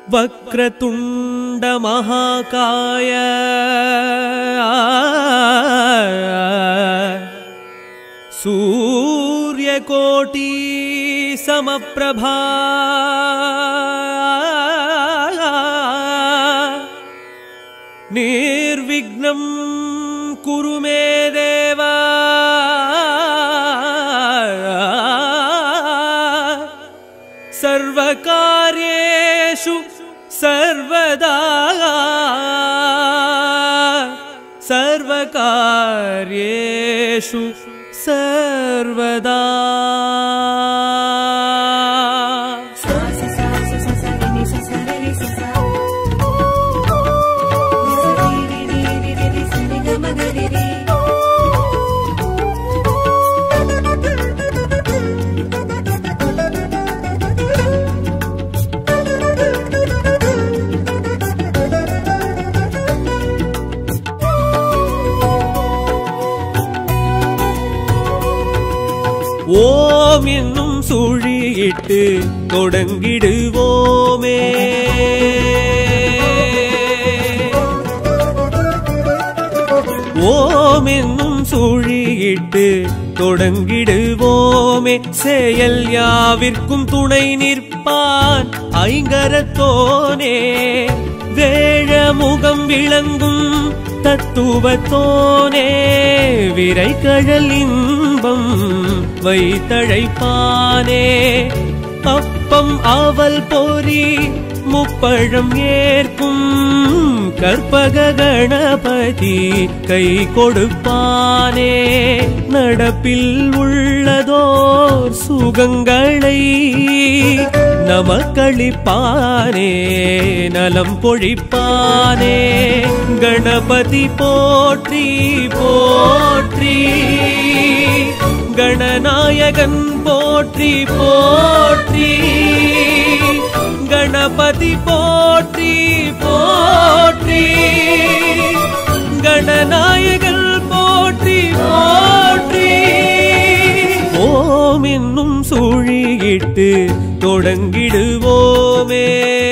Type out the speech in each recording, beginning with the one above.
वक्रतुंड महाकाय सूर्यकोटि समप्रभा निर्विघ्नं कुरु मे देव सर्वकार्येषु सर्वदा सर्वकार्येषु सर्वदा ஓம் என்னும் சுழியிட்டு தொடங்கிடுவோமே ஓம் என்னும் சுழியிட்டு தொடங்கிடுவோமே செயல் யாவிற்கும் துணை நிற்பான் ஐங்கரத்தோனே வேழ முகம் விளங்கும் தத்துவத்தோனே விரை கழல் இன்பம் வைத்தழைப்பானே அப்பம் அவல் பொறி முப்பழம் ஏற்கும் கற்பக கணபதி கை கொடுப்பானே நடப்பில் உள்ளதோர் சுகங்களை நமக்களிப்பானே நலம் பொழிப்பானே கணபதி போற்றி போற்றி गणनायकन पोट्री पोट्री गणपति पोट्री पोट्री गणनायकन पोट्री पोट्री ओम என்னும் சுழியிட்டு தொடங்கிடுவோமே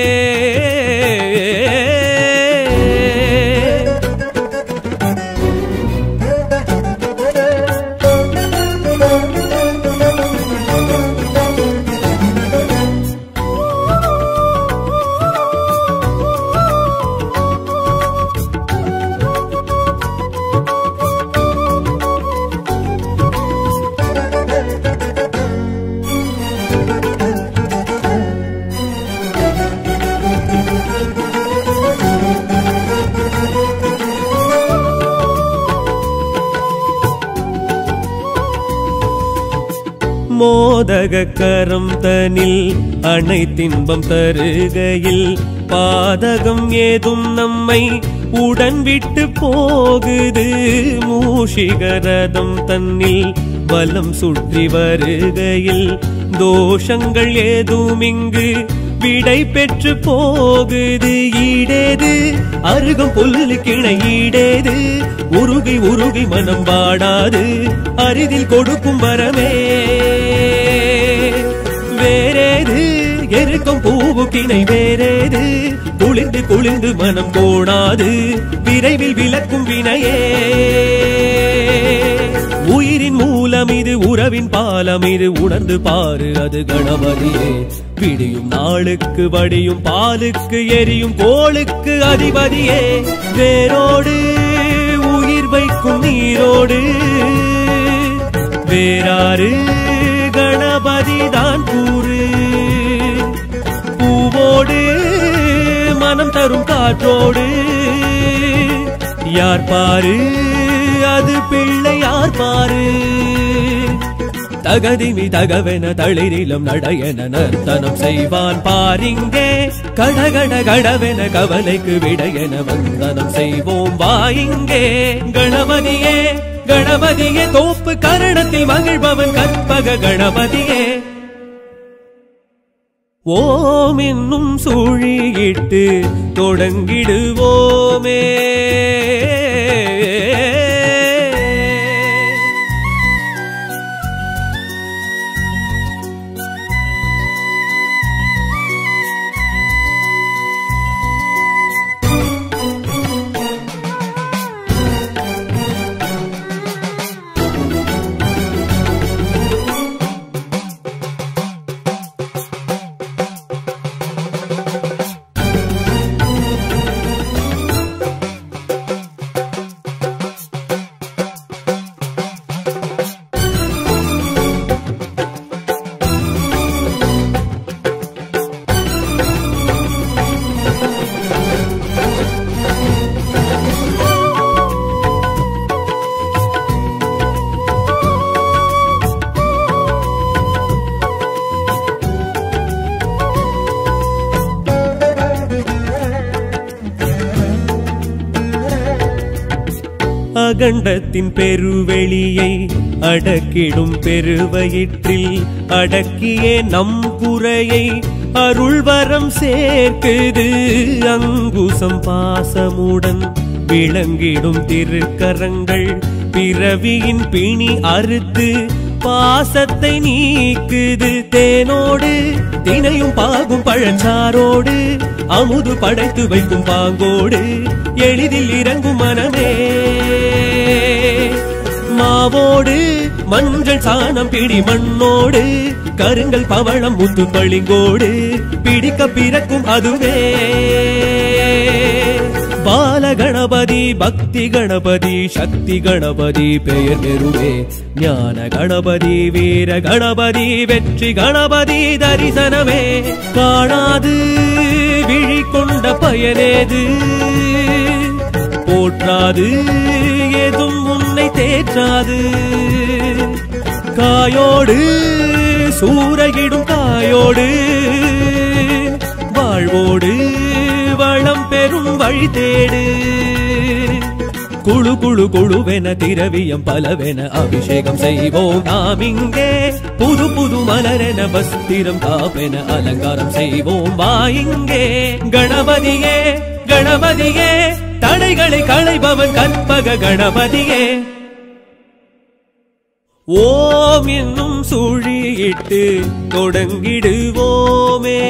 மோதகக்கரம் தனில் அனைத்தின்பம் தருகையில் பாதகம் ஏதும் நம்மை உடன் விட்டு போகுது மூஷிகரதம் தன்னில் வலம் சுற்றி வருகையில் தோஷங்கள் ஏதும் இங்கு விடை பெற்று போகுது ஈடேது அருகம் புல்லு கிணை ஈடேது உருகி உருகி மனம் வாடாது அரிதில் கொடுக்கும் வரமே வேறேது எருக்கும் பூவு கிணை வேறேது குளிர்ந்து குளிர்ந்து மனம் கோணாது விரைவில் விளக்கும் வினையே உயிரின் மூலம் இது உறவின் பாலம் இது உணர்ந்து பாரு அது கணபதியே விடியும் நாளுக்கு வடியும் பாலுக்கு எரியும் கோளுக்கு அதிபதியே வேரோடு உயிர் வைக்கும் நீரோடு வேறாறு கணபதி தான் கூறு பூவோடு மனம் தரும் காற்றோடு யார் பாரு அது பிள்ளை யார் பாரு தகதிமி தகவென தளிரிலும் நடையென நர்த்தனம் செய்வான் பாரிங்கே கடகட கடவென கவலைக்கு விடையென வந்தனம் செய்வோம் வாயிங்கே கணபதியே கணபதியே தோப்பு கரணத்தில் மகிழ்பவன் கற்பக கணபதியே ஓம் என்னும் சுழியிட்டு தொடங்கிடுவோமே அகண்டத்தின் பெருவெளியை அடக்கிடும் பெருவயிற்றில் அடக்கியே நம் குறையை அருள்வரம் சேர்க்குது. அங்குசம் பாசமுடன் விளங்கிடும் திருக்கரங்கள் பிறவியின் பிணி அறுத்து பாசத்தை நீக்குது. தேனோடு தினையும் பாகும் பழச்சாரோடு அமுது படைத்து வைக்கும் பாங்கோடு எளிதில் இறங்கும் மனமே. மாவோடு மஞ்சள் சாணம் பிடி மண்ணோடு கருங்கல் பவளம் முத்து பளிங்கோடு பிடிக்க பிறக்கும் அதுவே. பால கணபதி பக்தி கணபதி சக்தி கணபதி பெயர் பெறுவே. ஞான கணபதி வீர கணபதி வெற்றி கணபதி தரிசனமே. காணாது விழி கொண்ட பயனேது போற்றாது ஏதும் உன்னை தேற்றாது. காயோடு சூறையிடும் காயோடு வாழ்வோடு வளம் பெறும் வழி தேடு. குழு குழு குழுவென திரவியம் பலவென அபிஷேகம் செய்வோம் நாம் இங்கே. புது புது மலரென வஸ்திரம் காப்பென அலங்காரம் செய்வோம் வா இங்கே. கணபதியே கணபதியே தடைகளை களைபவன் கற்பக கணபதியே. ஓம் என்னும் சுழியிட்டு தொடங்கிடுவோமே.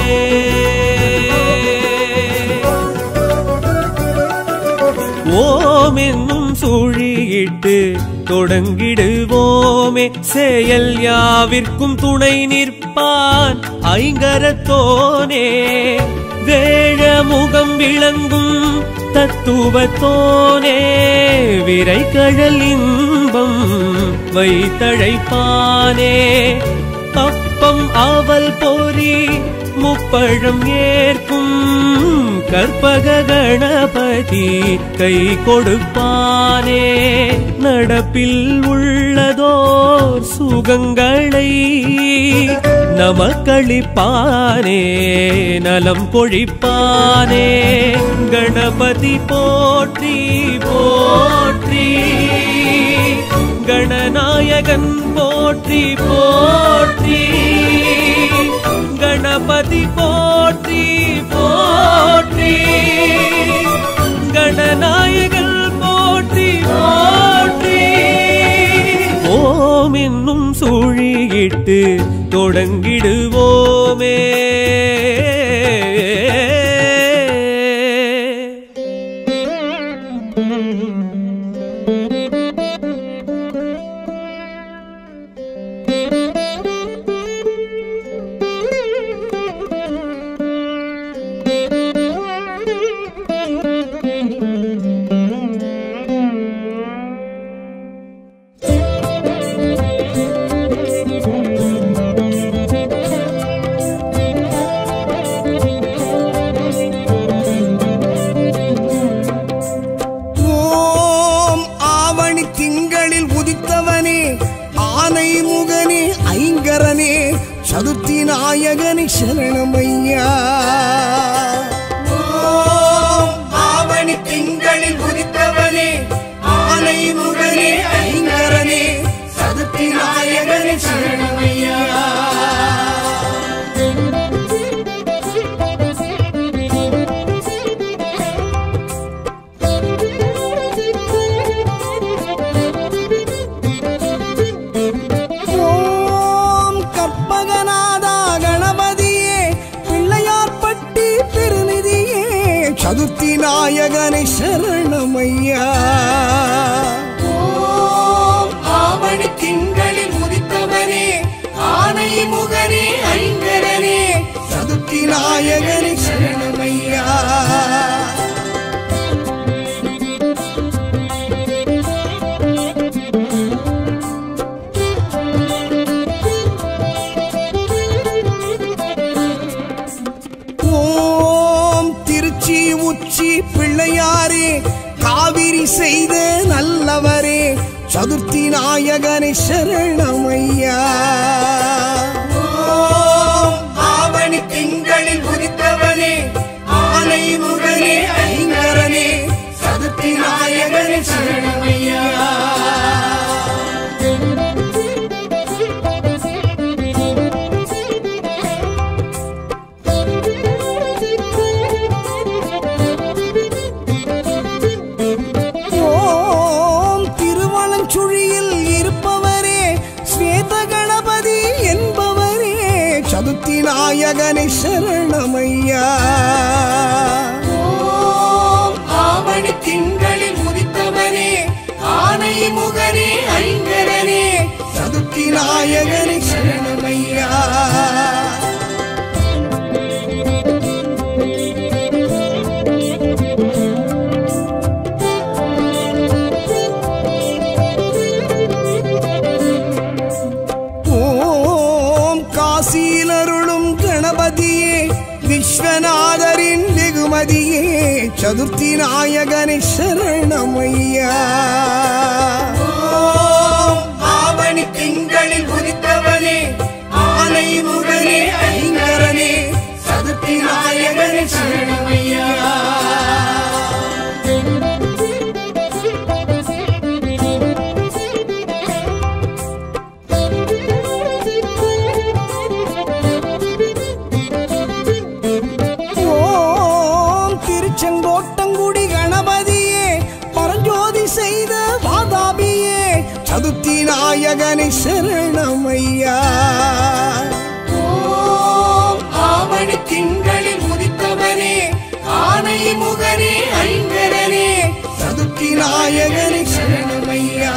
ஓம் என்னும் சுழியிட்டு தொடங்கிடுவோமே. செயல் யாவிற்கும் துணை நிற்பான் ஐங்கரத்தோனே. வேழ முகம் விளங்கும் தத்துவத்தோனே. விரை கழல் இன்பம் வைத்தழைப்பானே. அப்பம் அவல் பொறி முப்பழம் ஏற்கும் கற்பக கணபதி கை கொடுப்பானே. நடப்பில் உள்ளதோர் சுகங்களை நமக்களிப்பானே. நலம் பொழிப்பானே. கணபதி போற்றி போற்றி கணநாயகன் போற்றி போற்றி. கணபதி போற்றி போற்றி கணநாயகன் போற்றி போற்றி. ஓம் என்னும் சுழியிட்டு தொடங்கிடுவோமே. சதுர்த்தி நாயகனி சரணமையா. ஆவணி திங்களில் உதித்தவனே ஆனை முகனே ஐங்கரனே சதுர்த்தி நாயகனி சரணமையா. சதுர்த்தி நாயகனை சரணமையா. ஆவணி திங்களில் உதித்தவனே ஆனை முகனே ஐங்கரனே சதுர்த்தி நாயகனை சரணமையா. உச்சி பிள்ளையாரே காவிரி செய்த நல்லவரே சதுர்த்தி நாயகனை சரணமையா. ஆவணி திங்களில் உதித்தவனே ஆனை முகனே ஐங்கரனே சதுர்த்தி நாயகனை சரணமையா. நாயகனே சரணமையா. ஓம் ஆவணி திங்களில் உதித்தவனே ஆனை முகனே ஐங்கரனே சதுர்த்தி நாயகனே சரணமையா. காசியிலருளும் கணபதியே விஸ்வநாதரின் வெகுமதியே சதுர்த்தி நாயகனே சரணமையா. ஆவணி திங்களில் உதித்தவனே ஆனை முகனே ஐங்கரனே சதுர்த்தி நாயகனே சரணமையா. செங்கோட்டங்குடி கணபதியே பரஞ்சோதி செய்த வாதாபியே சதுர்த்தி நாயகனே சரணமையா. ஓம் ஆவணி திங்களில் உதித்தவனே ஆனை முகனே ஐங்கரனே சதுர்த்தி நாயகனே சரணமையா.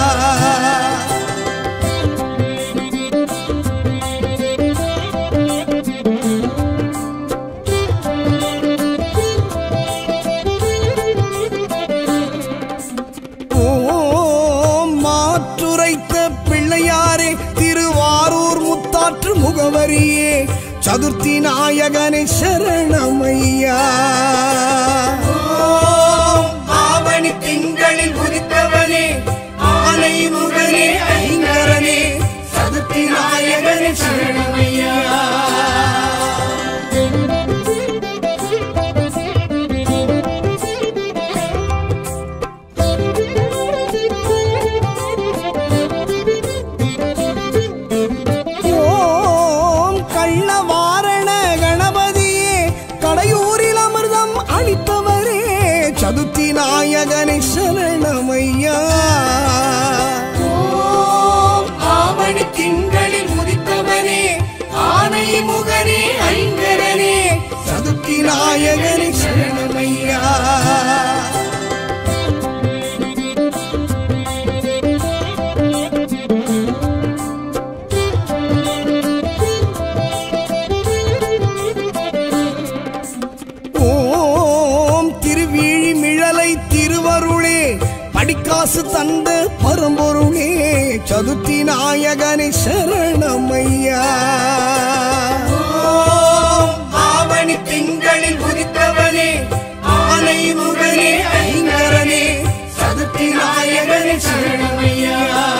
பிள்ளையாரே திருவாரூர் முத்தாற்று முகவரியே சதுர்த்தி நாயகனே சரணமையா. ஆவணி திங்களில் உதித்தவனே ஆனை முகனே ஐங்கரனே சதுர்த்தி நாயகனே சரணமையா. சதுர்த்தி நாயகனே சரணமையா. ஆவணி திங்களில் உதித்தவனே ஆனை முகனே ஐங்கரனே சதுர்த்தி நாயகனே சரணமையா. திருவருளே படிக்காசு தந்த பரம்பொருளே சதுர்த்தி நாயகனே சரணமையா. ஆவணி திங்களில் உதித்தவனே ஆனை முகனே ஐங்கரனே சதுர்த்தி நாயகனே சரணமையா.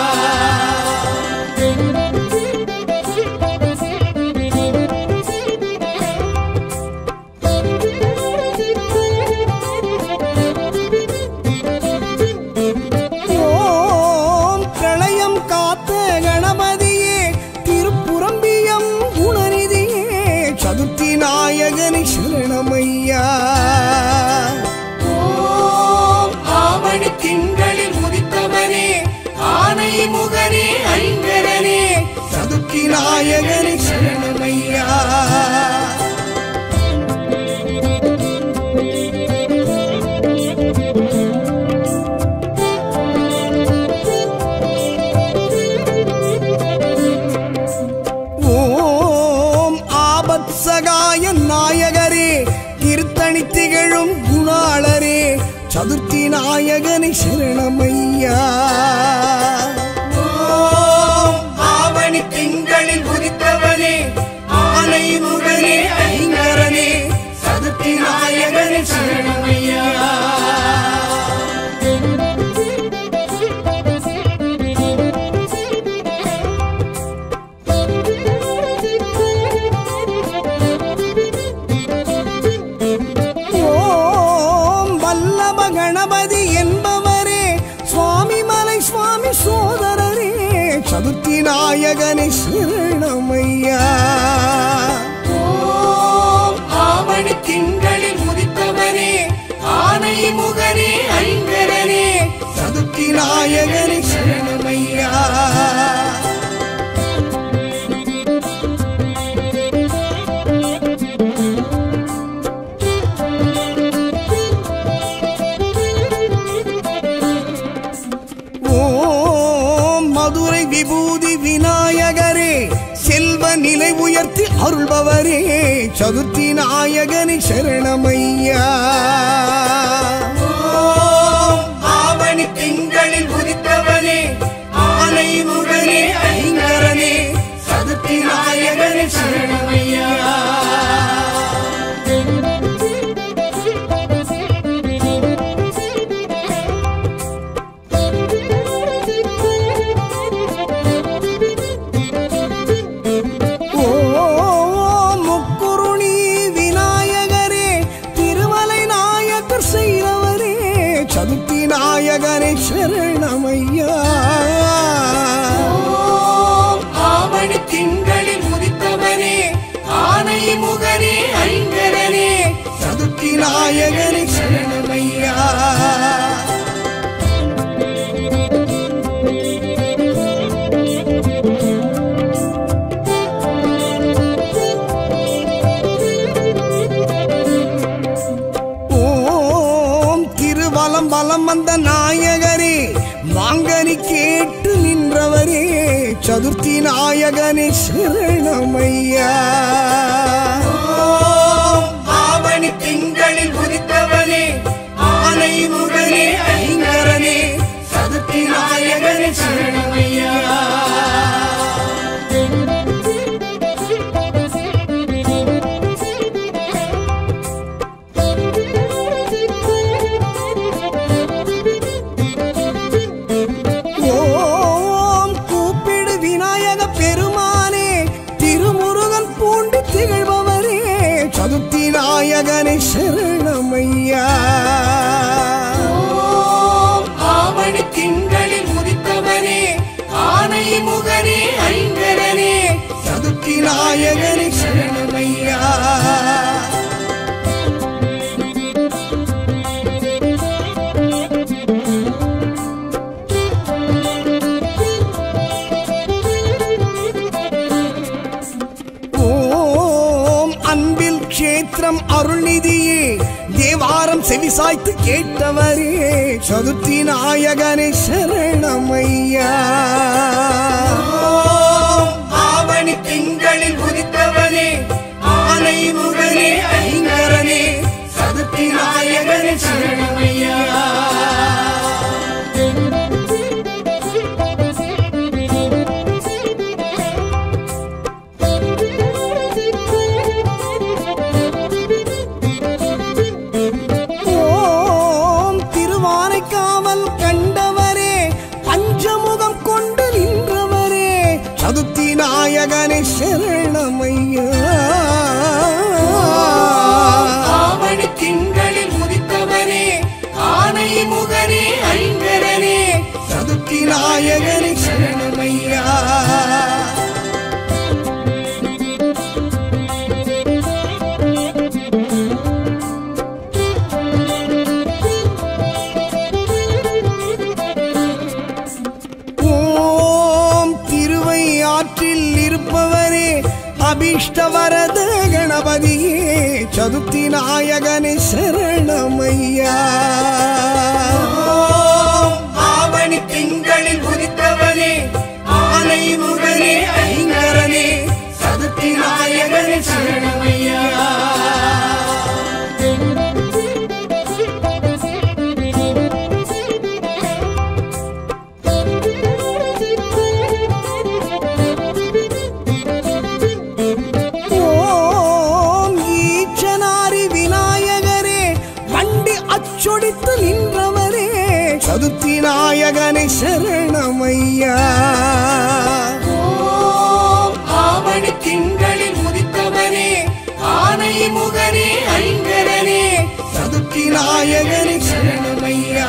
சதுர்த்தி நாயகனே சரணமையா. ஆவணி திங்களில் உதித்தவனே ஆனை முகனே ஐங்கரனே சதுர்த்தி நாயகனே சரணமையா. சகாய நாயகரே திருத்தணி திகழும் குணாளரே சதுர்த்தி நாயகனே சரணமையா. ஆவணி திங்களில் உதித்தவனே ஆனை முகனே ஐங்கரனே சதுர்த்தி நாயகனே சரணமையா. கணபதி என்பவரே சுவாமி மலை சுவாமி சோதரரே சதுர்த்தி நாயகனே சரணமையா. ஆவணி திங்களில் உதித்தவனே ஆனை முகனே ஐங்கரனே சதுர்த்தி நாயகனே சரணமையா. மதுரை விபூதி விநாயகரே செல்வ நிலை உயர்த்தி அருள்பவரே சதுர்த்தி நாயகனே சரணமையா. ஆவணி திங்களில் உதித்தவனே ஆனை முகனே ஐங்கரனே சதுர்த்தி நாயகனே சரணமையா. சதுர்த்தி நாயகனே சரணமையா. ஆவணி திங்களில் உதித்தவனே ஆனை முகனே ஐங்கரனே சதுர்த்தி நாயகனே சரணமையா. வலம் வந்த நாயகரே வாங்கனி கேட்டு நின்றவரே சதுர்த்தி நாயகனே சரணமையா. ஆவணி திங்களில் உதித்தவனே ஆனை முகனே ஐங்கரனே சதுர்த்தி நாயகனே சரணமையா. சதுர்த்தி நாயகனே சரணமையா. ஆவணி திங்களில் உதித்தவனே ஆனை முகனே ஐங்கரனே சதுர்த்தி நாயகனே சரணமையா. கஷேத்திரம் அருள்நிதியே தேவாரம் செவிசாய்த்து கேட்டவரே சதுர்த்தி நாயகனே சரணமையா. ஆவணி திங்களில் உதித்தவனே ஆனை முகனே ஐங்கரனே சதுர்த்தி நாயகனே சரணமையா. சதுர்த்தி நாயகனே சரணமையா. ஆவணி திங்களில் உதித்தவனே ஆனை முகனே ஐங்கரனே சதுர்த்தி நாயகனே சரணமையா. ஆற்றில் இருப்பவரே அபீஷ்டவரத கணபதியே சதுர்த்தி நாயகனே சரணமையா. ஆவணி திங்களில் உதித்தவனே ஆனை முகனே ஐங்கரனே சதுர்த்தி நாயகனே சரணமையா. சொடித்து நின்றவரே சதுர்த்தி நாயகனே சரணமையா. ஆவணி திங்களில் உதித்தவனே ஆனை முகனே ஐங்கரனே சதுர்த்தி நாயகனே சரணமையா.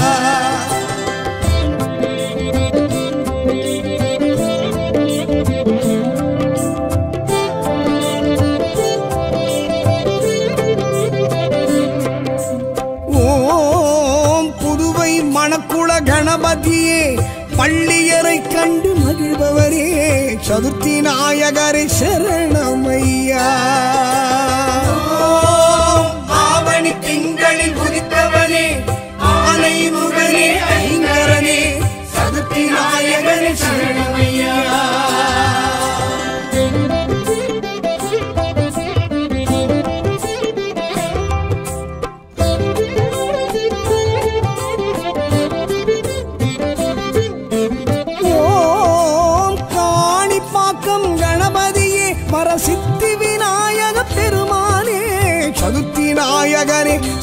மணக்குள கணபதியே பள்ளியரை கண்டு மகிழ்பவரே சதுர்த்தி நாயகரே சரணமையா. ஆவணி திங்களில் உதித்தவனே ஆனை முகனே ஐங்கரனே சதுர்த்தி நாயகனே சரணமையா.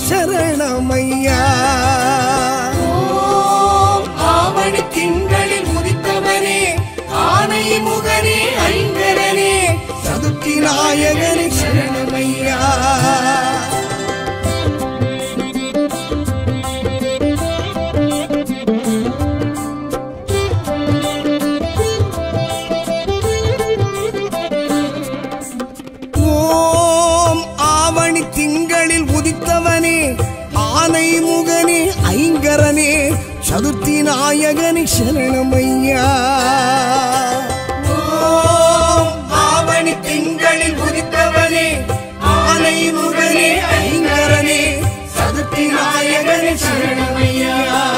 சரணமையா. ஓம் ஆவணி திங்களில் உதித்தவனே ஆனை முகனே ஐங்கரனே சதுர்த்தி நாயகனே சரணமையா. ஓம் ஆவணி திங்களில் உதித்தவனே ஆனை முகனே ஐங்கரனே சதுர்த்தி நாயகனே சரணமையா. ஓம் ஆவணி திங்களில் உதித்தவனே ஆனை முகனே ஐங்கரனே சதுர்த்தி நாயகனே சரணமையா.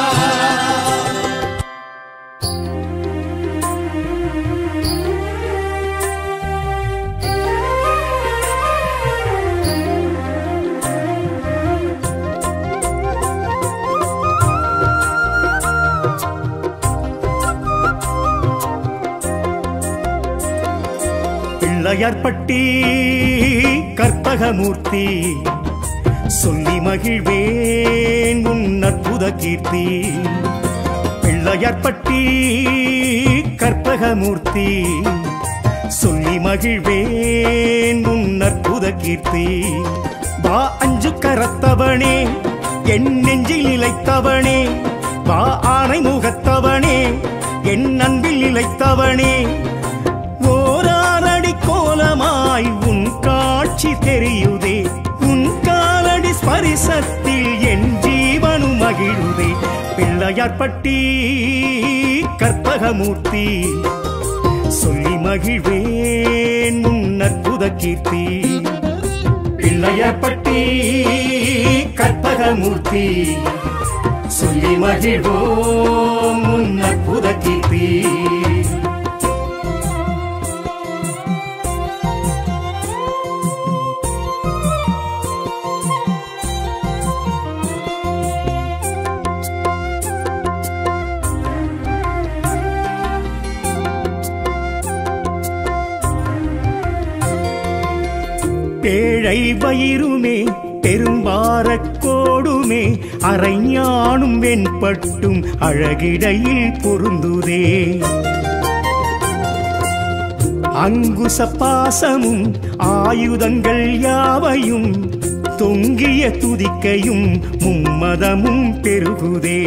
பிள்ளையார்பட்டி கற்பகமூர்த்தி சொல்லி மகிழ்வேன் உன் அற்புத கீர்த்தி. பிள்ளையார்பட்டி கற்பகமூர்த்தி சொல்லி மகிழ்வேன் உன் அற்புத கீர்த்தி. வா அஞ்சு கரத்தவனே என் நெஞ்சில் நிலைத்தவனே, வா ஆனை முகத்தவனே என் அன்பில் நிலைத்தவனே. ஓராரடி கோலமாய் உன் காட்சி தெரியுதே, உன் காலடி ஸ்பரிசத்தில் என் ஜீவனு மகிழுதே. பிள்ளையார்பட்டி கற்பகமூர்த்தி சொல்லி மகிழ்வேன் உன் அற்புத கீர்த்தி. பிள்ளையார்பட்டி கற்பகமூர்த்தி சொல்லி மகிழ்வோம் உன் அற்புத கீர்த்தி. பேழை வயிறுமே பெரும்பாரக்கோடுமே அரைஞானும் வெண்பட்டும் அழகிடையில் பொருந்துதே. அங்குச பாசமும் ஆயுதங்கள் யாவையும் தொங்கிய துதிக்கையும் மும்மதமும் பெருகுதே.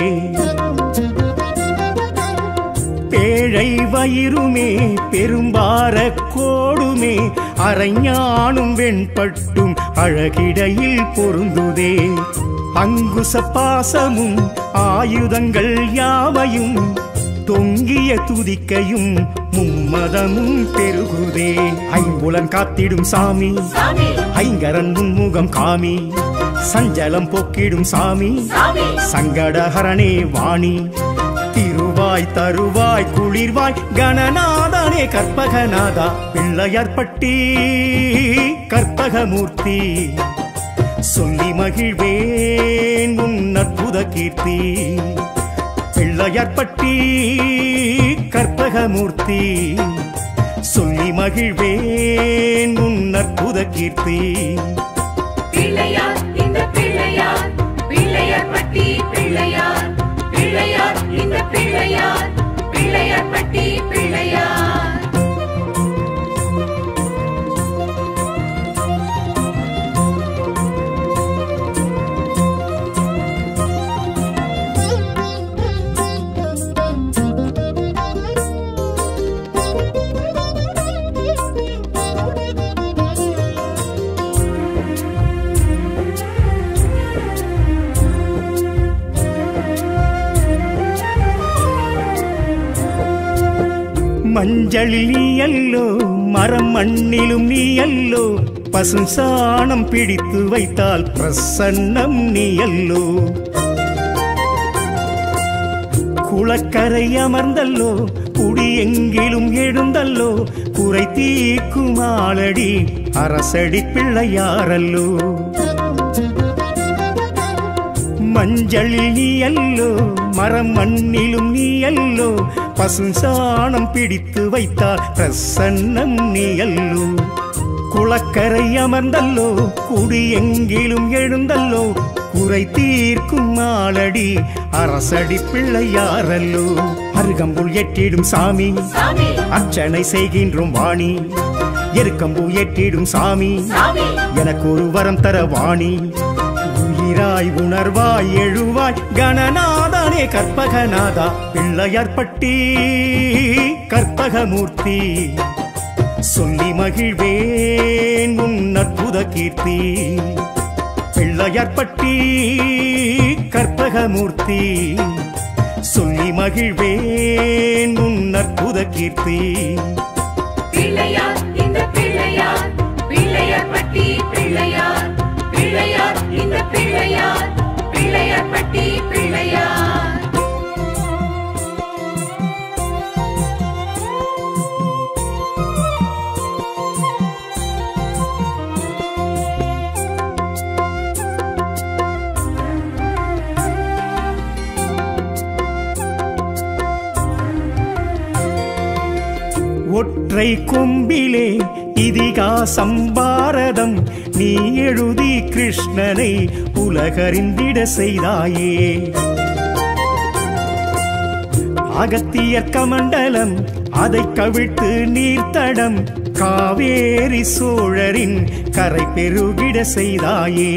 பேழை வயிறுமே பெரும்பாரக்கோடுமே அரைஞானும் வெண்பட்டும் அழகிடையில் பொருந்துதே. அங்குச பாசமும் ஆயுதங்கள் யாவையும் தொங்கிய துதிக்கையும் மும்மதமும் பெருகுதே. ஐம்புலன் காத்திடும் சாமி ஐங்கரன் முன்முகம் காமி, சஞ்சலம் போக்கிடும் சாமி சங்கடஹரணே வாணி. திருவாய் தருவாய் குளிர்வாய் கணநாதனே கற்பகநாதா. பிள்ளையார்பட்டி கற்பகமூர்த்தி சொல்லி மகிழ்வேன் உன் அற்புத கீர்த்தி. பிள்ளையார்பட்டி கற்பகமூர்த்தி சொல்லி மகிழ்வேன் உன் அற்புத கீர்த்தி. பிள்ளையார் இந்த பிள்ளையார் பிள்ளையார்பட்டி பிள்ளையார் பிள்ளையார் இந்த பிள்ளையார் பிள்ளையார்பட்டி பிள்ளையார். மஞ்சளில் நீ அல்லோ மரம் மண்ணிலும் நீ அல்லோ, பசும் சாணம் பிடித்து வைத்தால் பிரசன்னம் நீ அல்லோ. குளக்கரை அமர்ந்தல்லோ குடி எங்கிலும் எழுந்தல்லோ, குறை தீர்க்கும் ஆளடி அரசடி பிள்ளையாரல்லோ. மஞ்சளில் நீ அல்லோ மரம் மண்ணிலும் நீ அல்லோ, பசும் சாணம் பிடித்து வைத்தால் பிரசன்னம் நீ அல்லோ. குளக்கரை அமர்ந்தல்லோ குடி எங்கிலும் எழுந்தல்லோ, குறை தீர்க்கும் ஆளடி அரசடி பிள்ளையாரல்லோ அருகம்புல் ஏற்றிடும் சாமி சாமி அர்ச்சனை செய்கின்றோம் வாணி எருக்கம்பு ஏற்றிடும் சாமி எனக்கு ஒரு வரம் தர வாணி உயிராய் உணர்வாய் எழுவாய் கணநாதனே கற்பகநாதா பிள்ளையார்பட்டி கற்பகமூர்த்தி சொல்லி மகிழ்வேன் உன் அற்புத கீர்த்தி பிள்ளையார்பட்டி கற்பகமூர்த்தி சொல்லி மகிழ்வேன் உன் அற்புத கீர்த்தி பிள்ளையார் இந்த பிள்ளையார் பிள்ளையார்பட்டி பிள்ளையார் பிள்ளையார் இந்த பிள்ளையார் பிள்ளையார்பட்டி பிள்ளையார் ஒற்றை கொம்பிலே இதிகாசம் பாரதம் நீ எழுதி கிருஷ்ணனை உலகறிந்திட செய்தாயே அகத்தியர் கமண்டலம் அதை கவிழ்த்து நீர்த்தடம் காவேரி சோழரின் கரை பெருகிட செய்தாயே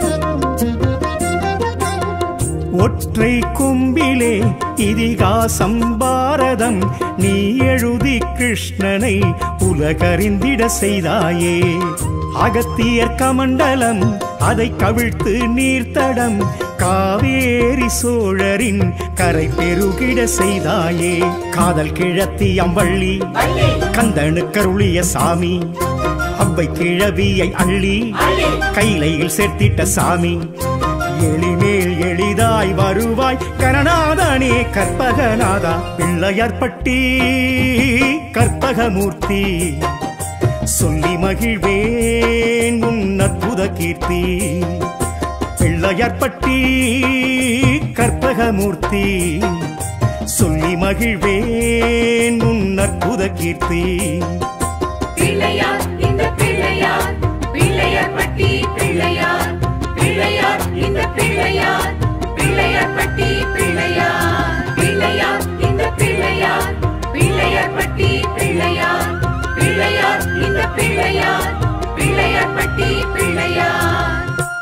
ஒற்றை கொம்பிலே இதிகாசம் பாரதம் நீ எழுதி கிருஷ்ணனை உலகறிந்திட செய்தாயே அகத்தியர் கமண்டலம் அதை கவிழ்த்து நீர்த்தடம் காவேரி சோழரின் கரை பெருகிட செய்தாயே காதல் கிழத்தி அம்பள்ளி கந்தனுக்கருளிய சாமி அவ்வை கிழவியை அள்ளி கைலையில் சேர்த்திட்ட சாமி எளிமேல் எளிதாய் வருவாய் கணநாதனே கற்பகநாதா பிள்ளையார்பட்டி கற்பகமூர்த்தி சொல்லி மகிழ்வேன் உன் அற்புத கீர்த்தி பிள்ளையார்பட்டி கற்பகமூர்த்தி சொல்லி மகிழ்வேன் உன் அற்புத கீர்த்தி பிள்ளையார் இந்த பிள்ளையார் பிள்ளையார்பட்டி பிள்ளையார் பிள்ளையார் இந்த பிள்ளையார் பிள்ளையார்பட்டி பிள்ளையார் பிள்ளையார் இந்த பிள்ளையார் பிள்ளையார்பட்டி பிள்ளையார் பிள்ளையார் இந்த பிள்ளையார் பிள்ளையார்பட்டி பிள்ளையார்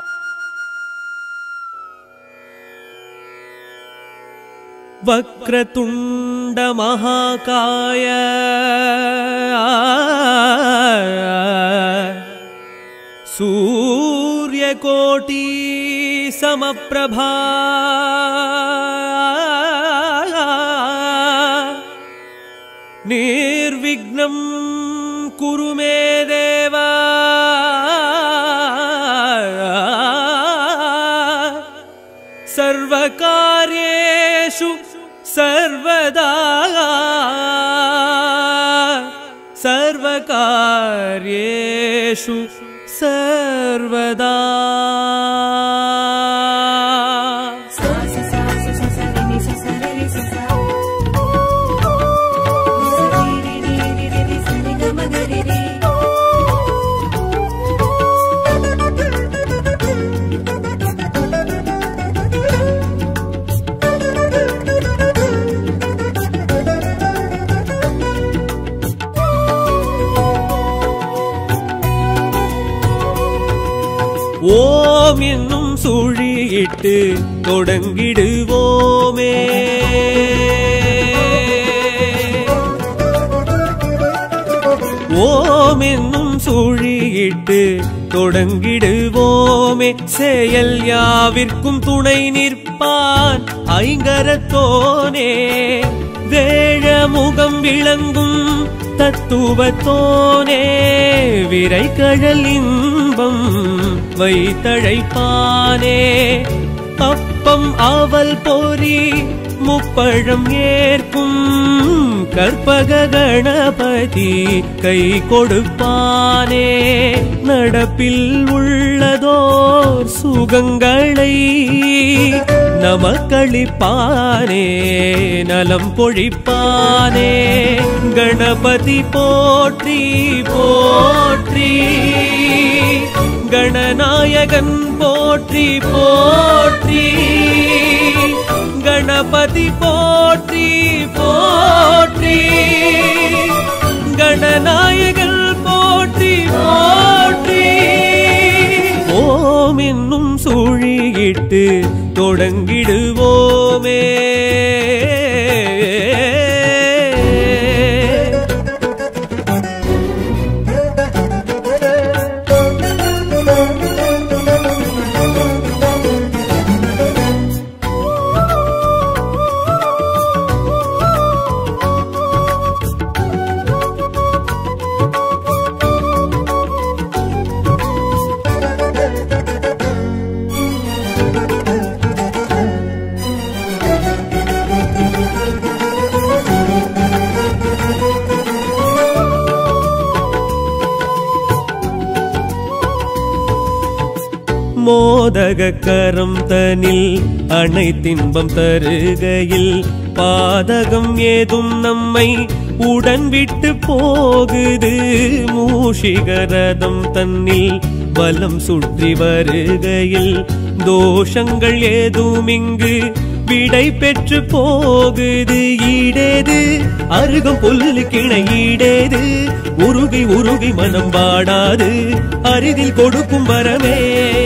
வக்ரதுண்ட மகாகாய சூரியகோட்டி சமப்பிரபா நிர்விக்னம் குரு மே தேவா சர்வகார்யேஷு சர்வதா சர்வகார்யேஷு சர்வதா ஓம் என்னும் சுழியிட்டு தொடங்கிடுவோமே ஓம் என்னும் சுழியிட்டு தொடங்கிடுவோமே செயல் யாவிற்கும் துணை நிற்பான் ஐங்கரத்தோனே வேழ முகம் விளங்கும் தத்துவத்தோனே விரை கடல் இன்பம் வைத்தழைப்பானே அப்பம் அவல் பொறி முப்பழம் ஏற்கும் கற்பக கணபதி கை கொடுப்பானே நடப்பில் உள்ளதோர் சுகங்களை நமக்களிப்பானே நலம் பொழிப்பானே கணபதி போற்றி போற்றி கணநாயகன் போற்றி போற்றி கணபதி போற்றி போற்றி கணநாயகன் போற்றி போற்றி ஓம் என்னும் சூழியிட்டு தொடங்கிடுவோமே மோதக கரம் தனில் அனைத்தின்பம் தருகையில் பாதகம் ஏதும் நம்மை உடன் விட்டு போகுது மூஷிகரதம் தன்னில் வலம் சுற்றி வருகையில் தோஷங்கள் ஏதும் இங்கு விடை பெற்று போகுது ஈடேது அருகம் புல்லு கிணை ஈடேது உருகி உருகி மனம் வாடாது அரிதில் கொடுக்கும் வரமே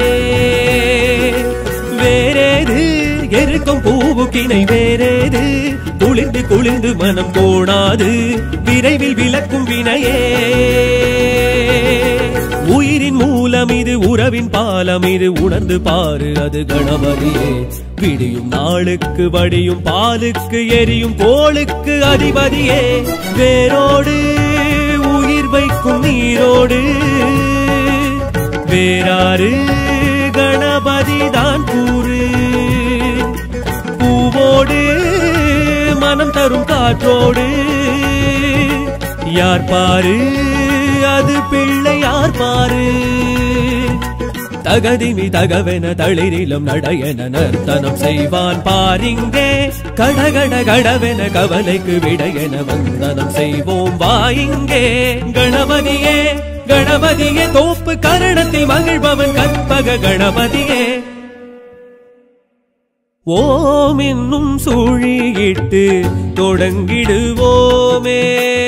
வேறேது எருக்கும் பூவு கிணை வேறேது குளிர்ந்து குளிர்ந்து மனம் கோணாது விரைவில் விளக்கும் வினையே உயிரின் மூலம் இது உறவின் பாலம் இது உணர்ந்து பாரு அது கணபதியே விடியும் நாளுக்கு வடியும் பாலுக்கு எரியும் கோளுக்கு அதிபதியே வேரோடு உயிர் வைக்கும் நீரோடு வேறாறு கணபதி தான் கூறு பூவோடு மனம் தரும் காற்றோடு யார் பாரு அது பிள்ளை யார் பாரு தகதிமி தகவென தளிரிலும் நடையென நர்த்தனம் செய்வான் பாரிங்கே கடகட கடவென கவலைக்கு விடையென வந்தனம் செய்வோம் வாயிங்கே கணபதியே கணபதியே தோப்பு கரணத்தில் மகிழ்பவன் கற்பக கணபதியே ஓம் என்னும் சூழியிட்டு தொடங்கிடுவோமே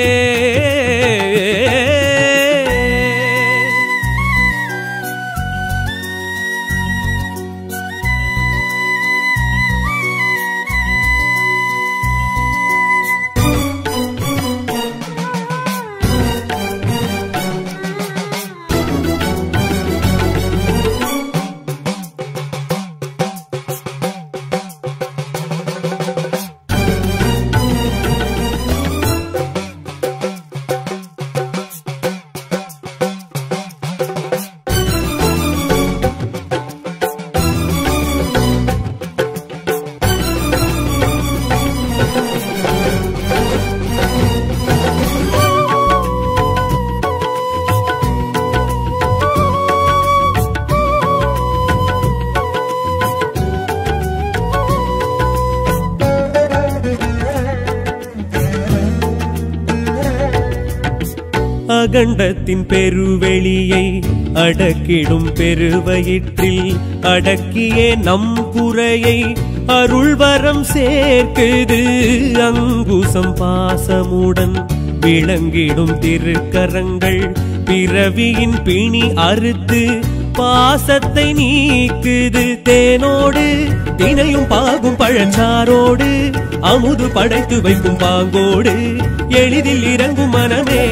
அகண்டத்தின் பெருவெளியை அடக்கிடும் பெருவயிற்றில் அடக்கியே நம் குறையை அருள்வரம் சேர்க்குது அங்குசம் பாசமுடன் விளங்கிடும் திருக்கரங்கள் பிறவியின் பிணி அறுத்து பாசத்தை நீக்குது தேனோடு தினையும் பாகும் பழச்சாரோடு அமுது படைத்து வைக்கும் பாங்கோடு எளிதில் இறங்கும் மனமே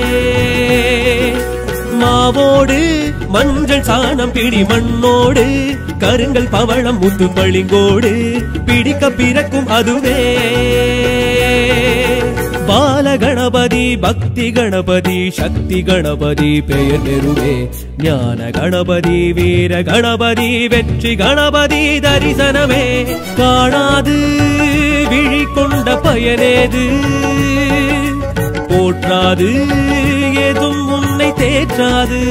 மாவோடு மஞ்சள் சாணம் பிடி மண்ணோடு கருங்கல் பவளம் முத்து பளிங்கோடு பிடிக்க பிறக்கும் அதுவே பால கணபதி பக்தி கணபதி சக்தி கணபதி பெயர் பெறுவே ஞான கணபதி வீர கணபதி வெற்றி கணபதி தரிசனமே காணாது விழி கொண்ட பயனேது போற்றாது ஏதும் உன்னை தேற்றாது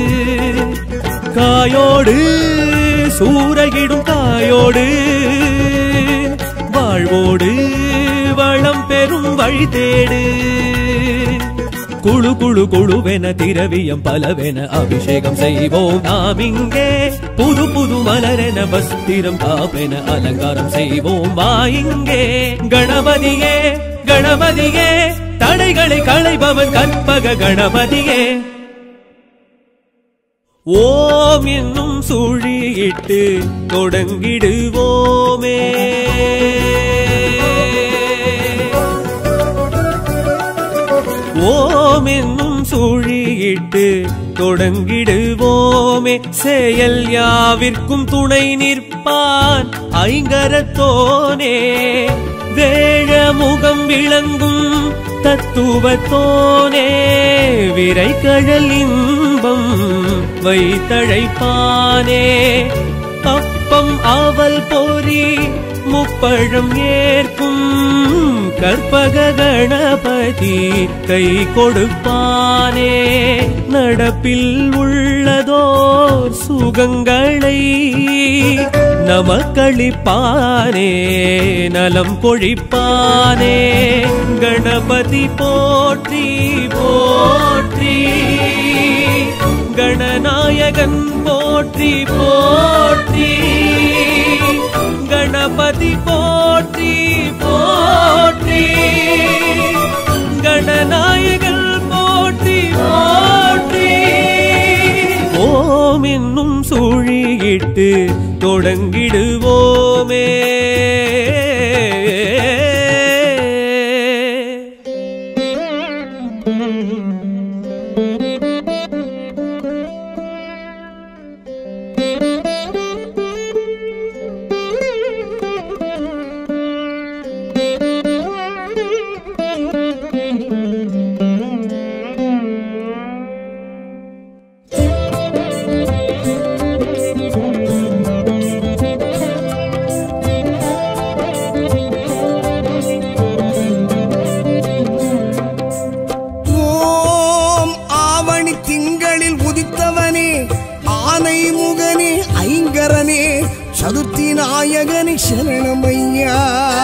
காயோடு சூறையிடும் காயோடு வாழ்வோடு வளம் பெறும் வழி தேடு குழு குழு குழுவென திரவியம் பலவென அபிஷேகம் செய்வோம் நாம் இங்கே புது புது மலரென வஸ்திரம் காப்பென அலங்காரம் செய்வோம் வா இங்கே கணபதியே கணபதியே தடைகளை களைபவன் கற்பக கணபதியே ஓம் என்னும் சுழியிட்டு தொடங்கிடுவோமே ஓம் என்னும் சுழியிட்டு தொடங்கிடுவோமே செயல் யாவிற்கும் துணை நிற்பான் ஐங்கரத்தோனே வேழ முகம் விளங்கும் தத்துவத்தோனே விரை கழல் இன்பம் வைத்தழைப்பானே அப்பம் அவல் பொறி முப்பழம் ஏற்கும் கற்பக கணபதி கை கொடுப்பானே நடப்பில் உள்ளதோர் சுகங்களை நமக்களிப்பானே நலம் பொழிப்பானே கணபதி போற்றி போற்றி கணநாயகன் போற்றி போற்றி கணபதி போற்றி போற்றி கணநாயகன் போற்றி போற்றி ஓம் என்னும் சுழியிட்டு தொடங்கிடுவோமே சதுர்த்தி நாயகனே சரணமையா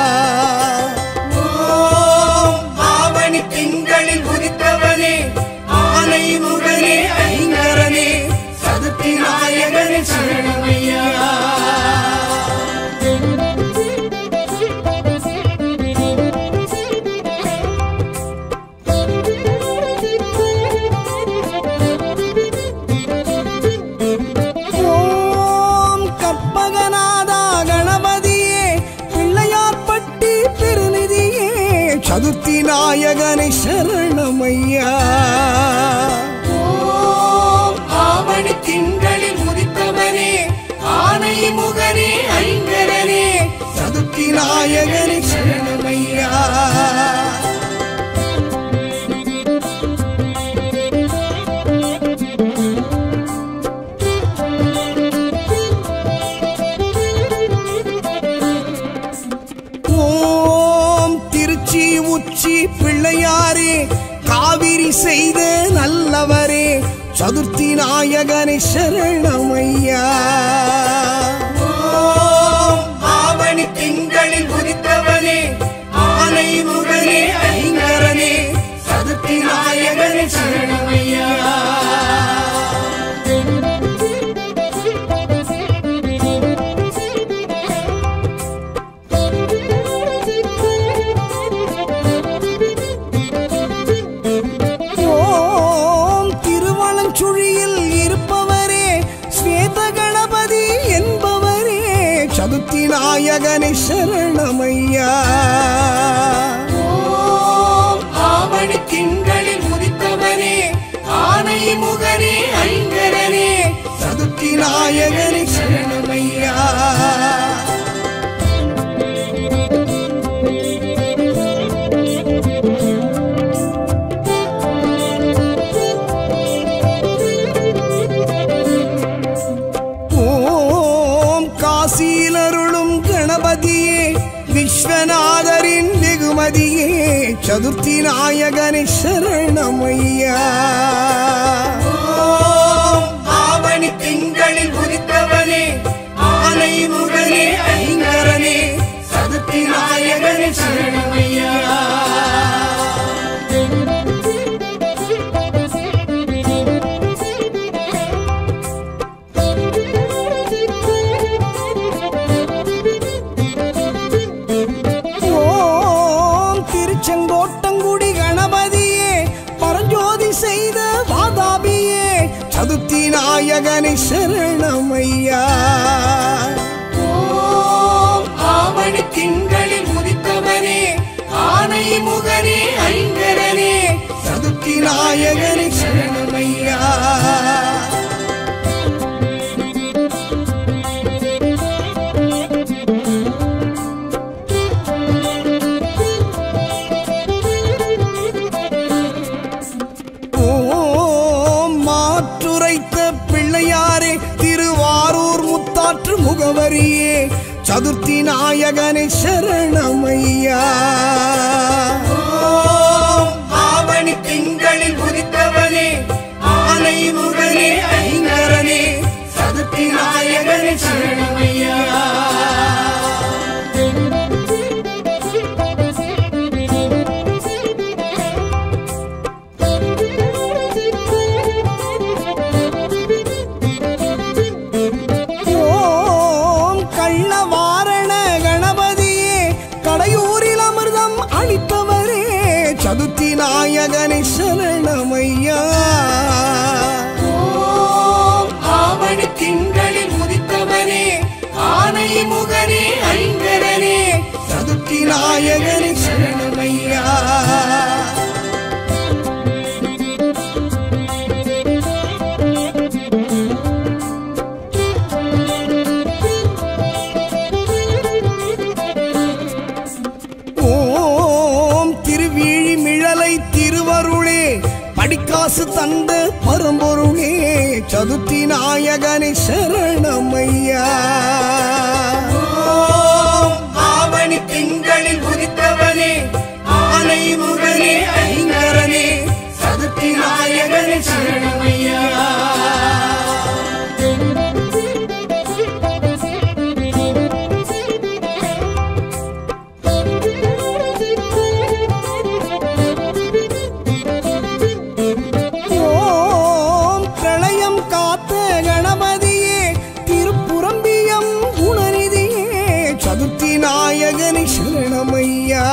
ஆவணி திங்களில் உதித்தவனே ஆனை முகனே ஐங்கரனே சதுர்த்தி நாயகனே சரணமையா சதுர்த்தி நாயகனை சரணமையா ஆவணி திங்களில் உதித்தவனே ஆனை முகனே ஐங்கரனே சதுர்த்தி நாயகனை சரணமையா உச்சி பிள்ளையாரே காவிரி செய்த நல்லவரே சதுர்த்தி நாயகனை சரணமையா ஆவணி திங்களில் உதித்தவனே ஆனை முகனே ஐங்கரனே சதுர்த்தி நாயகனை சரணமையா சதுர்த்தி நாயகனை சரணமையா ஆவணி திங்களில் உதித்தவனே ஆனை முகனே ஐங்கரனே சதுர்த்தி நாயகனை சரணமையா காசியிலருளும் கணபதியே விஸ்வநாதரின் வெகுமதியே சதுர்த்தி நாயகனை சரணமையா ஆவணி திங்களில் உதித்தவனே ஆனை முகனே ஐங்கரனே சதுர்த்தி நாயகனை சரணமையா பரஞ்சோதி செய்த வாதாபியே சதுர்த்தி நாயகனை சரணமையா. ஓம் ஆவணி திங்களில் உதித்தவனே ஆனை முகனே ஐங்கரனே சதுர்த்தி நாயகனை சரணமையா. பிள்ளையாரே திருவாரூர் முத்தாற்று முகவரியே சதுர்த்தி நாயகனை சரணமையா. ஆவணி திங்களில் உதித்தவனே ஆனை முகனே ஐங்கரனே சதுர்த்தி நாயகனை சரணமையா. சதுர்த்தி நாயகனை சரணமையா. ஓம் ஆவணி திங்களில் உதித்தவனே ஆனை முகனே ஐங்கரனே சதுர்த்தி நாயகனை சரணமையா. படிக்காசு தந்த பரம்பொருளே சதுர்த்தி நாயகனை சரணமையா. ஆவணி திங்களில் உதித்தவனே ஆனை முகனே ஐங்கரனே சதுர்த்தி நாயகனை சரணமையா. நாயகனை சரணமையா.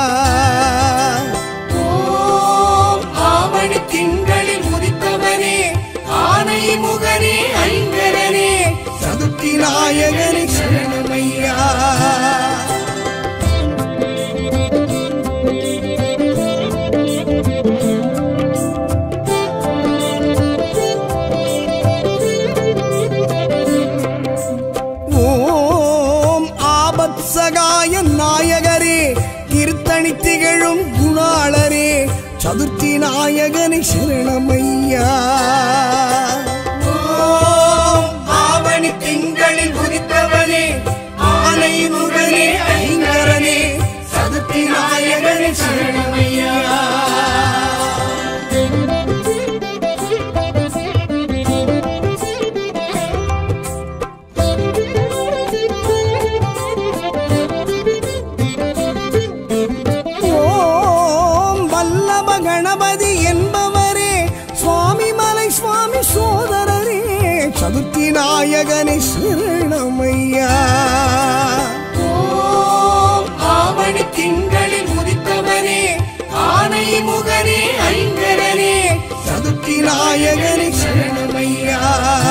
ஓம் ஆவணி திங்களில் உதித்தவனே ஆனை முகனே ஐங்கரனே சதுர்த்தி நாயகனை சரணமையா. சகாய நாயகரே திருத்தணி திகழும் குணாளரே சதுர்த்தி நாயகனை சரணமையா. ஆவணி திங்களில் உதித்தவனே ஆனை முகனே ஐங்கரனே சதுர்த்தி நாயகனை சரணமையா. சதுர்த்தி நாயகனை சரணமையா. ஓம் ஆவணி திங்களில் உதித்தவனே ஆனை முகனே ஐங்கரனே சதுர்த்தி நாயகனை சரணமையா.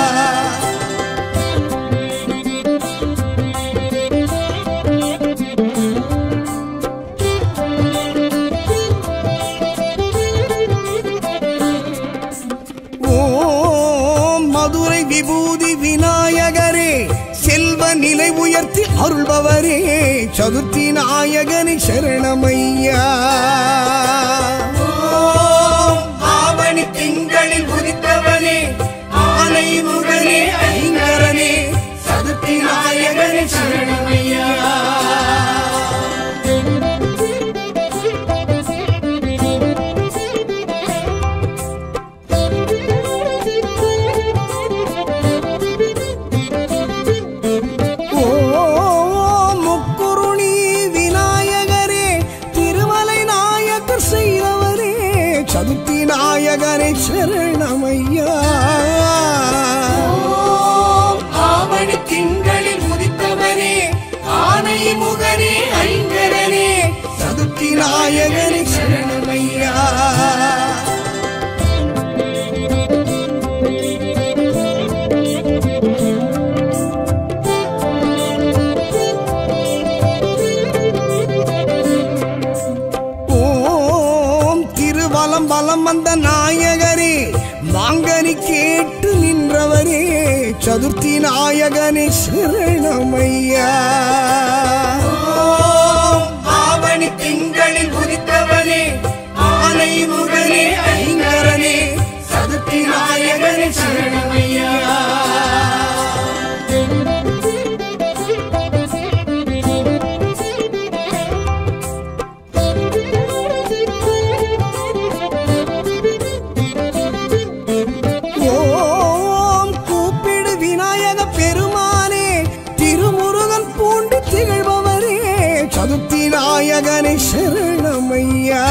மதுரை விபூதி விநாயகரே செல்வ நிலை உயர்த்தி அருள்பவரே சதுர்த்தி நாயகனை சரணமையா. ஆவணி திங்களில் உதித்தவனே ஆனை முகனே ஐங்கரனே சதுர்த்தி நாயகனை சரணமையா. சதுர்த்தி நாயகனை சரணமையா. ஆவணி திங்களில் உதித்தவனே ஆனை முகனே ஐங்கரனே சதுர்த்தி நாயகனை சரணமையா. மாந்த நாயகரே மாங்கனி கேட்டு நின்றவரே சதுர்த்தி நாயகனே சரணமையா. ஆவணி திங்களில் உதித்தவனே ஆனை முகனே ஐங்கரனே சதுர்த்தி நாயகனே சரணமையா. ஓம் கூப்பிடு விநாயக பெருமானே திருமுருகன் பூண்டு திகழ்பவரே சதுர்த்தி நாயகனே சரணமையா.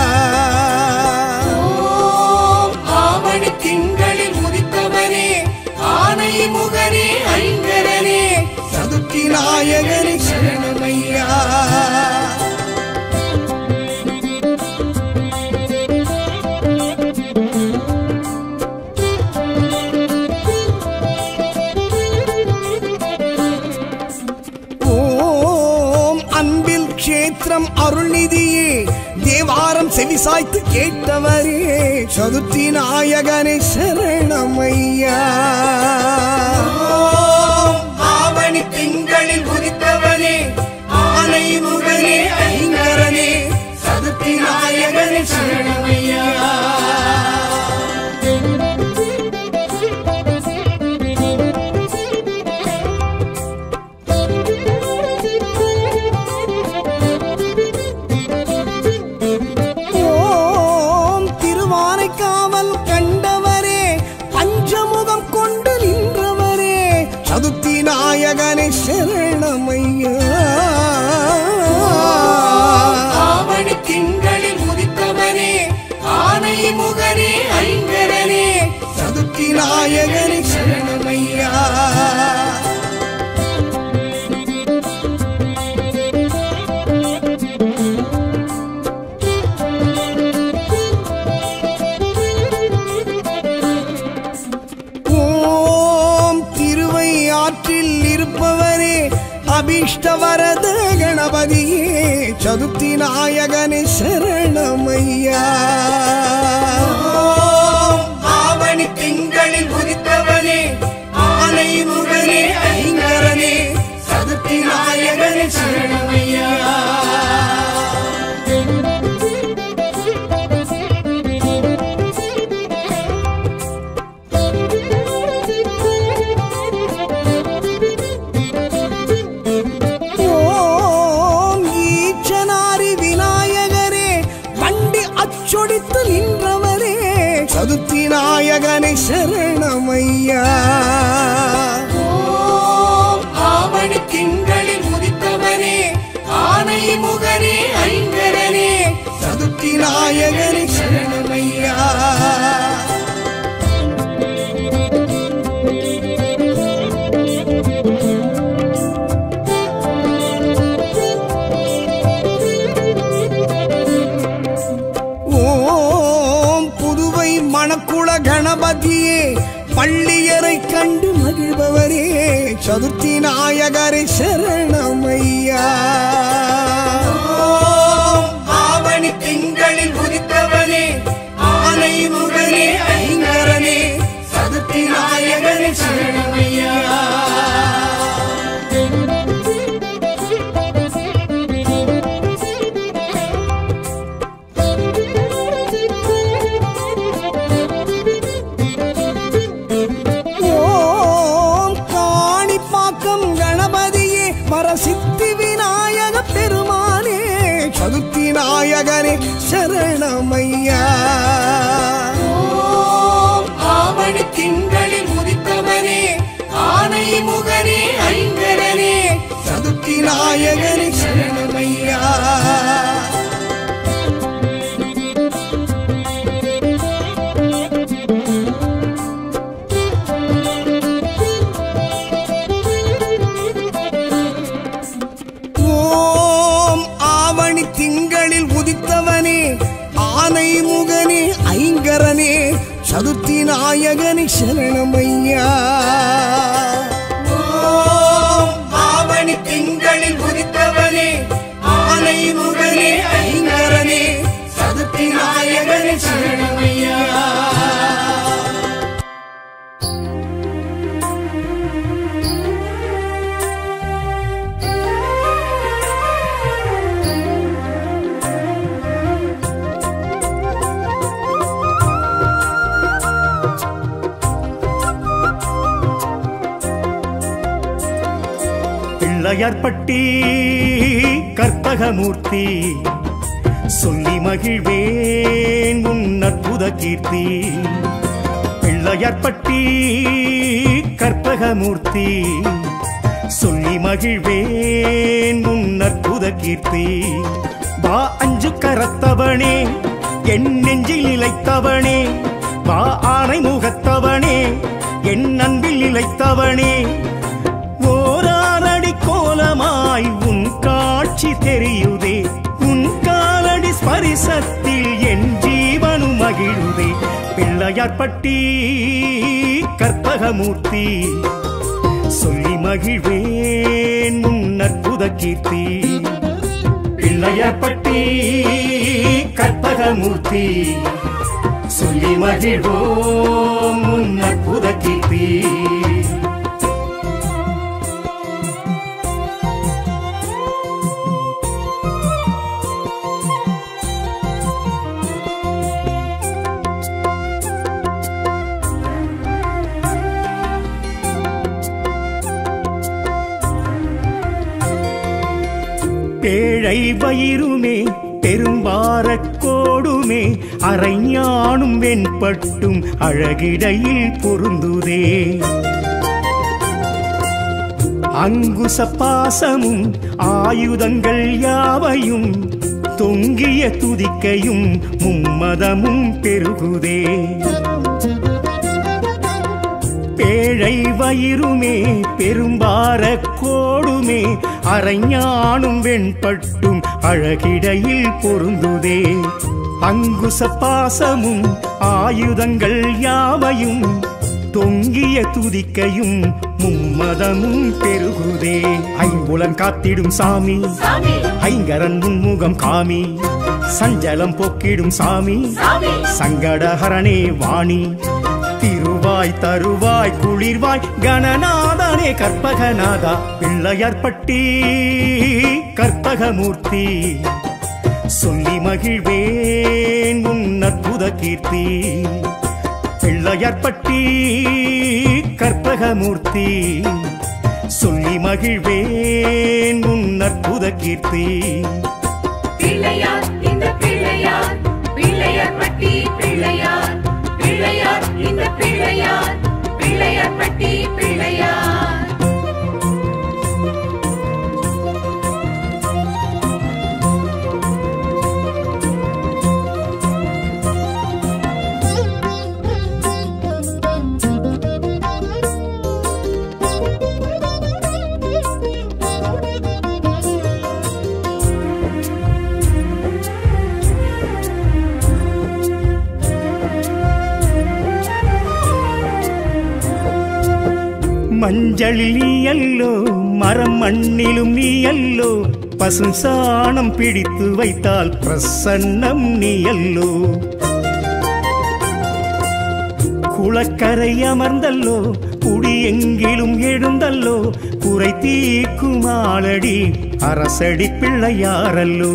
ஆவணி திங்களில் உதித்தவனே ஆனை முகனே ஐங்கரனே சதுர்த்தி நாயகனே சரணமையா. ஓம் அன்பில் க்ஷேத்திரம் அருள்நிதியே தேவாரம் செவிசாய்த்து கேட்டவரே சதுர்த்தி நாயகனே சரணமையா. ஆவணி திங்களில் உதித்தவனே ஆனை முகனே ஐங்கரனே சதுர்த்தி நாயகனே சரணமையா. ஓம் திருவானைக்காவல் கண்டவரே பஞ்சமுகம் கொண்டு நின்றவரே சதுர்த்தி நாயகனே சரணமையா. ஆவணி திங்களில் உதித்தவனே ஆனை முகனே ஐங்கரனே சதுர்த்தி நாயகனே சரணமையா. ஓம் திருவையாற்றில் இருப்பவரே அபீஷ்டவரத கணபதியே சதுர்த்தி நாயகனே சரணமையா. ஆவணி திங்களில் உதித்தவனே ஆனை முகனே ஐங்கரனே சதுர்த்தி நாயகனே சரணமையா. ஓம் ஈச்சனாரி விநாயகரே வண்டி அச்சொடித்து நின்றவரே சதுர்த்தி நாயகனே சரணமையா. ஆவணி திங்களில் உதித்தவனே ஆனை முகனே ஐங்கரனே சதுர்த்தி நாயகனே சரணமையா. ஓம் புதுவை மணக்குள கணபதியே பள்ளியரை கண்டு மகிழ்பவரே சதுர்த்தி நாயகரே சரணமையா. ஆவணி திங்களில் உதித்தவனே ஆனை முகனே ஐங்கரனே சதுர்த்தி நாயகனே சரணமையா. ஓம் காணிப்பாக்கம் கணபதியே வரசித்தி விநாயக பெருமானே சதுர்த்தி நாயகரே சரணமையா. ஆவணி திங்களில் உதித்தவனே ஆனை முகனே ஐங்கரனே சதுர்த்தி நாயகனே சரணமையா. ஓம் ஆவணி திங்களில் உதித்தவனே ஆனை முகனே ஐங்கரனே சதுர்த்தி நாயகனே சரணமையா. ஆவணி திங்களில் உதித்தவனே ஆனை முகனே ஐங்கரனே சதுர்த்தி நாயகனே சரணமையா. பிள்ளையார்பட்டி கற்பகமூர்த்தி சொல்லி மகிழ்வேன் உன் அற்புத கீர்த்தி. பிள்ளையார்பட்டி கற்பகமூர்த்தி சொல்லி மகிழ்வேன் உன் அற்புத கீர்த்தி. வா அஞ்சு கரத்தவனே என் நெஞ்சில் நிலைத்தவனே, வா ஆனை முகத்தவனே என் அன்பில் நிலைத்தவனே. ஓராரடி கோலமாய் உன் காட்சி தெரியுதே, உன் காலடி ஸ்பரிசத்தில் என் ஜீவனு மகிழுதே. பிள்ளையார்பட்டி கற்பகமூர்த்தி சொல்லி மகிழ்வேன் உன் அற்புத கீர்த்தி. பிள்ளையார்பட்டி கற்பகமூர்த்தி சொல்லி மகிழ்வோம் உன் அற்புத கீர்த்தி. பேழை வயிறுமே பெரும்பாரக்கோடுமே அரைஞானும் வெண்பட்டும் அழகிடையில் பொருந்துதே. அங்குச பாசமும் ஆயுதங்கள் யாவையும் தொங்கிய துதிக்கையும் மும்மதமும் பெருகுதே. பேழை வயிறுமே பெரும்பாரக்கோடுமே அரைஞானும் வெண்பட்டும் அழகிடையில் பொருந்துதே. அங்குச பாசமும் ஆயுதங்கள் யாவையும் தொங்கிய துதிக்கையும் மும்மதமும் பெருகுதே. ஐம்புலன் காத்திடும் சாமி ஐங்கரன் முன்முகம் காமி, சஞ்சலம் போக்கிடும் சாமி சங்கடஹரணே வாணி. திருவாய் தருவாய் குளிர்வாய் கணநாதனே கற்பகநாதா. பிள்ளையார்பட்டி கற்பகமூர்த்தி சொல்லி மகிழ்வேன் உன் அற்புத கீர்த்தி. பிள்ளையார்பட்டி கற்பகமூர்த்தி சொல்லி மகிழ்வேன் உன் அற்புத கீர்த்தி. பிள்ளையார் இந்த பிள்ளையார் பிள்ளையார்பட்டி பிள்ளையார், பிள்ளையார் இந்த பிள்ளையார் பிள்ளையார்பட்டி பிள்ளையார். மஞ்சளில் நீ அல்லோ மரம் மண்ணிலும் நீ அல்லோ, பசும் சாணம் பிடித்து வைத்தால் பிரசன்னம் நீ அல்லோ. குளக்கரை அமர்ந்தல்லோ குடி எங்கிலும் எழுந்தல்லோ, குறை தீர்க்கும் ஆளடி அரசடி பிள்ளையாரல்லோ.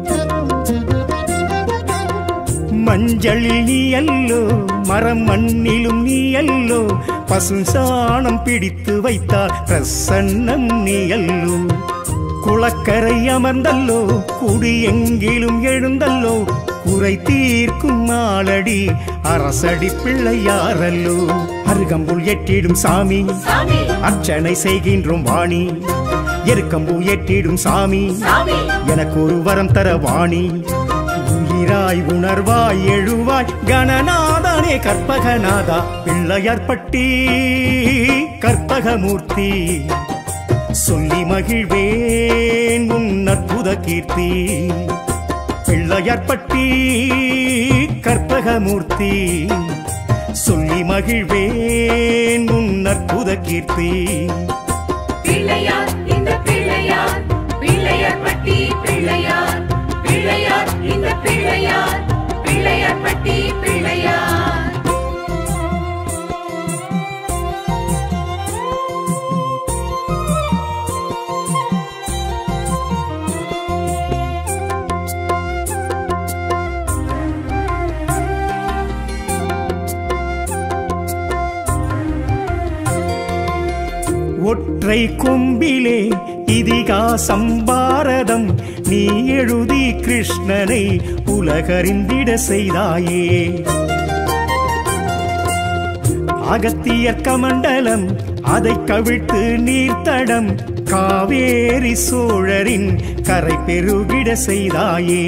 மஞ்சளில் நீ அல்லோ மரம் மண்ணிலும் நீ அல்லோ, பசும் சாணம் பிடித்து வைத்தால் பிரசன்னம் நீ அல்லோ. குளக்கரை அமர்ந்தல்லோ குடி எங்கிலும் எழுந்தல்லோ, குறை தீர்க்கும் ஆளடி அரசடி பிள்ளையாரல்லோ. அருகம்புல் ஏற்றிடும் சாமி அர்ச்சனை செய்கின்றோம் வாணி, எருக்கம்பூ ஏற்றிடும் சாமி எனக்கு ஒரு வரம் தர வாணி. உயிராய் உணர்வாய் எழுவாய் கணநாதனே கற்பகநாதா. பிள்ளையார்பட்டி கற்பகமூர்த்தி சொல்லி மகிழ்வேன் உன் அற்புத கீர்த்தி. பிள்ளையார்பட்டி கற்பகமூர்த்தி சொல்லி மகிழ்வேன் உன் அற்புத கீர்த்தி. பிள்ளையார் இந்த பிள்ளையார் பிள்ளையார்பட்டி பிள்ளையார், பிள்ளையார் இந்த பிள்ளையார் பிள்ளையார்பட்டி பிள்ளையார். ஒற்றை கொம்பிலே இதிகாசம் பாரதம் நீ எழுதி கிருஷ்ணனை உலகறிந்திட செய்தாயே. அகத்தியர் கமண்டலம் அதை கவிழ்த்து நீர்த்தடம் காவேரி சோழரின் கரை பெருகிட செய்தாயே.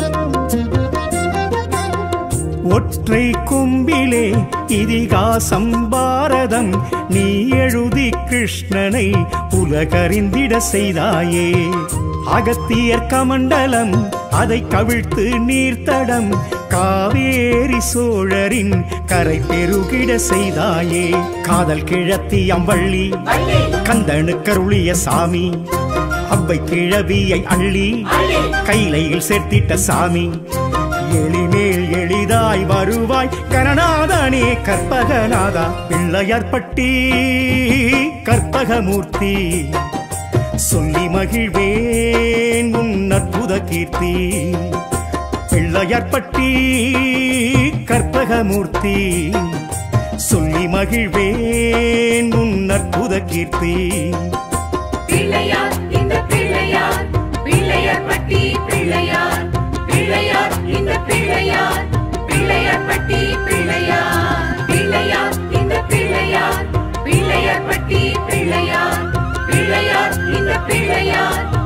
ஒற்றை கொம்பிலே இதிகாசம் பாரதம் நீ எழுதி கிருஷ்ணனை உலகறிந்திட செய்தாயே. அகத்தியர் கமண்டலம் அதை கவிழ்த்து நீர்த்தடம் காவேரி சோழரின் கரை பெருகிட செய்தாயே. காதல் கிழத்தி அம்பள்ளி கந்தனுக்கருளிய சாமி அவ்வை கிழவியை அள்ளி கைலையில் சேர்த்திட்ட சாமி. எளிமேல் எளிதாய் வருவாய் கணநாதனே கற்பகநாதா பிள்ளையார்பட்டி கற்பகமூர்த்தி. சொல்லி மகிழ்வேன் உன் அற்புத கீர்த்தி. பிள்ளையார்பட்டி கற்பகமூர்த்தி சொல்லி மகிழ்வேன் உன் அற்புத கீர்த்தி. பிள்ளையார் இந்த பிள்ளையார் பிள்ளையார்பட்டி பிள்ளையார் பிள்ளையார் இந்த பிள்ளையார் பிள்ளையார்பட்டி பிள்ளையார் பிள்ளையார் இந்த பிள்ளையார் பிள்ளையார்பட்டி பிள்ளையார் பிள்ளையார் இந்த பிள்ளையார்